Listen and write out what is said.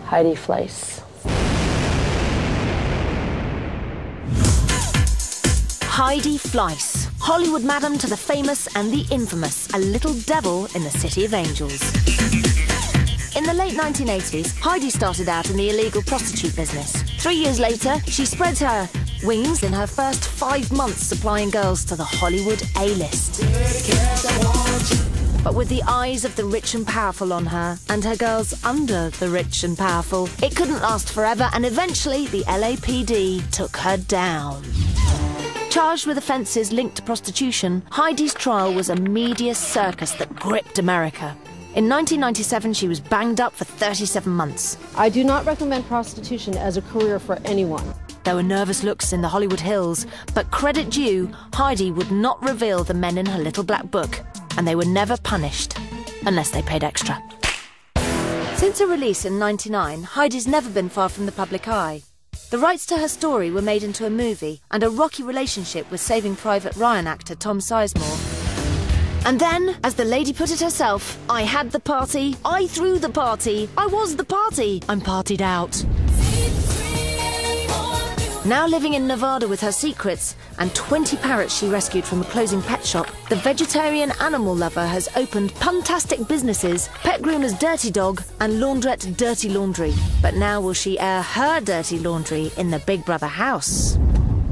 Heidi Fleiss. Heidi Fleiss, Hollywood madam to the famous and the infamous, a little devil in the City of Angels. In the late 1980s, Heidi started out in the illegal prostitute business. 3 years later, she spread her wings in her first 5 months supplying girls to the Hollywood A-list. But with the eyes of the rich and powerful on her, and her girls under the rich and powerful, it couldn't last forever, and eventually the LAPD took her down. Charged with offences linked to prostitution, Heidi's trial was a media circus that gripped America. In 1997, she was banged up for 37 months. I do not recommend prostitution as a career for anyone. There were nervous looks in the Hollywood Hills, but credit due, Heidi would not reveal the men in her little black book, and they were never punished, unless they paid extra. Since her release in '99, Heidi's never been far from the public eye. The rights to her story were made into a movie, and a rocky relationship with Saving Private Ryan actor Tom Sizemore. And then, as the lady put it herself, I had the party, I threw the party, I was the party, I'm partied out. Now living in Nevada with her secrets and 20 parrots she rescued from a closing pet shop, the vegetarian animal lover has opened puntastic businesses, Pet Groomer's Dirty Dog and Laundrette Dirty Laundry. But now will she air her dirty laundry in the Big Brother house?